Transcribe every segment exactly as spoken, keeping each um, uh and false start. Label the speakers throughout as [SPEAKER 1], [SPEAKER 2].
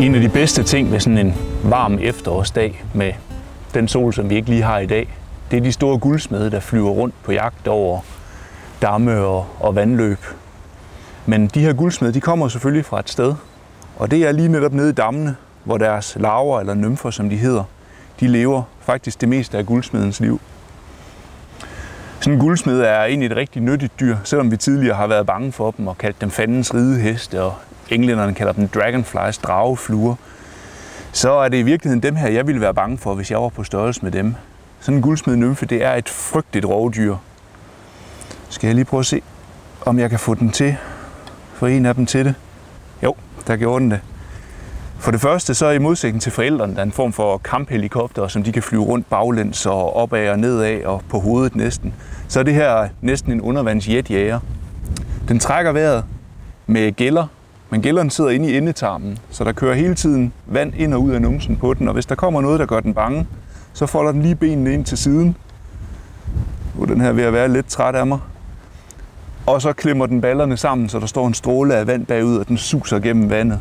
[SPEAKER 1] En af de bedste ting ved sådan en varm efterårsdag med den sol, som vi ikke lige har i dag, det er de store guldsmede, der flyver rundt på jagt over damme og, og vandløb. Men de her guldsmede, de kommer selvfølgelig fra et sted, og det er lige netop nede i dammene, hvor deres larver eller nymfer, som de hedder, de lever faktisk det meste af guldsmedens liv. Sådan en guldsmed er egentlig et rigtig nyttigt dyr, selvom vi tidligere har været bange for dem og kaldt dem fandens rideheste, og englænderne kalder dem dragonflies, dragefluer. Så er det i virkeligheden dem her, jeg ville være bange for, hvis jeg var på størrelse med dem. Sådan en guldsmed-nymfe, det er et frygteligt rovdyr. Skal jeg lige prøve at se, om jeg kan få den til, få en af dem til det? Jo, der gjorde den det. For det første, så er i modsætning til forældrene, der er en form for kamphelikopter, som de kan flyve rundt baglæns og opad og nedad og på hovedet næsten. Så er det her næsten en undervandsjetjæger. Den trækker vejret med gælder, men gælderen sidder inde i endetarmen, så der kører hele tiden vand ind og ud af numsen på den, og hvis der kommer noget, der gør den bange, så folder den lige benene ind til siden. Nu er den her ved at være lidt træt af mig. Og så klemmer den ballerne sammen, så der står en stråle af vand bagud, og den suser gennem vandet.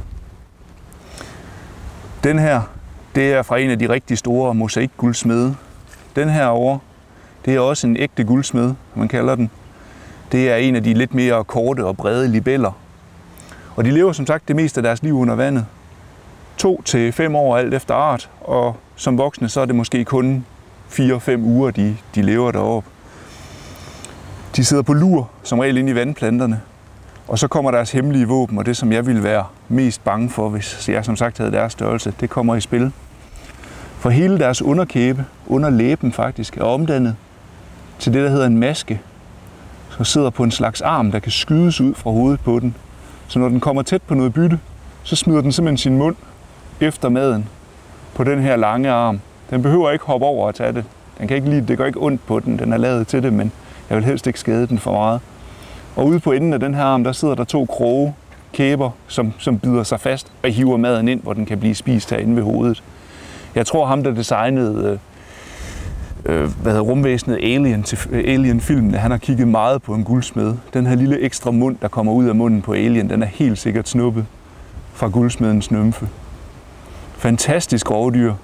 [SPEAKER 1] Den her, det er fra en af de rigtig store mosaikguldsmede. Den her over, det er også en ægte guldsmed, man kalder den. Det er en af de lidt mere korte og brede libeller. Og de lever som sagt det meste af deres liv under vandet. To til fem år alt efter art, og som voksne så er det måske kun fire fem uger, de, de lever deroppe. De sidder på lur, som regel inde i vandplanterne, og så kommer deres hemmelige våben, og det som jeg ville være mest bange for, hvis jeg som sagt havde deres størrelse, det kommer i spil. For hele deres underkæbe, under læben faktisk, er omdannet til det, der hedder en maske, som sidder på en slags arm, der kan skydes ud fra hovedet på den. Så når den kommer tæt på noget bytte, så smider den simpelthen sin mund efter maden på den her lange arm. Den behøver ikke hoppe over og tage det. Den kan ikke lide, det gør ikke ondt på den, den er lavet til det, men jeg vil helst ikke skade den for meget. Og ude på enden af den her arm, der sidder der to kroge kæber, som, som bider sig fast og hiver maden ind, hvor den kan blive spist herinde ved hovedet. Jeg tror ham, der designede øh, hvad hedder, rumvæsenet Alien til Alien-filmen, han har kigget meget på en guldsmed. Den her lille ekstra mund, der kommer ud af munden på Alien, den er helt sikkert snuppet fra guldsmedens nymfe. Fantastisk rovdyr.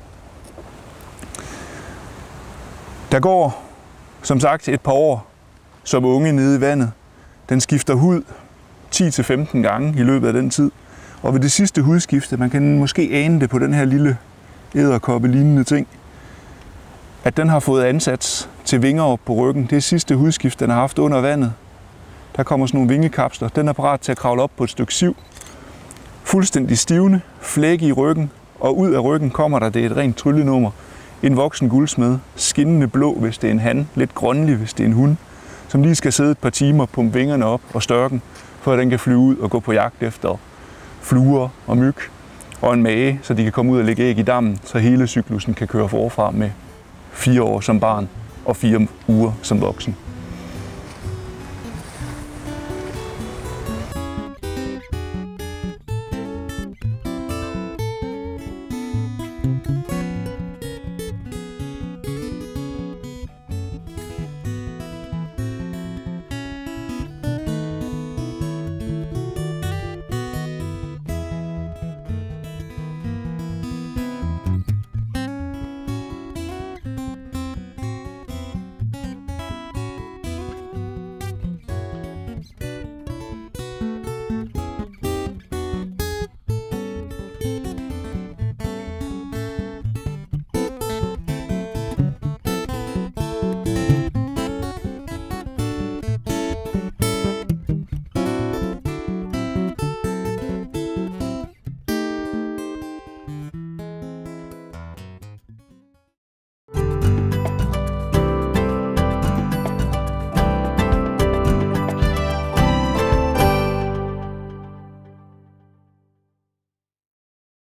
[SPEAKER 1] Der går, som sagt, et par år som unge nede i vandet. Den skifter hud ti til femten gange i løbet af den tid. Og ved det sidste hudskifte, man kan måske ane det på den her lille edderkoppe-lignende ting, at den har fået ansats til vinger op på ryggen. Det er sidste hudskift, den har haft under vandet. Der kommer sådan nogle vingekapsler. Den er parat til at kravle op på et stykke siv. Fuldstændig stivne, flække i ryggen, og ud af ryggen kommer der, det er et rent tryllenummer, en voksen guldsmed, skinnende blå, hvis det er en han, lidt grønlig, hvis det er en hund, som lige skal sidde et par timer, pumpe vingerne op og størken, for at den kan flyve ud og gå på jagt efter fluer og myg og en mage, så de kan komme ud og lægge æg i dammen, så hele cyklusen kan køre forfra med fire år som barn og fire uger som voksen.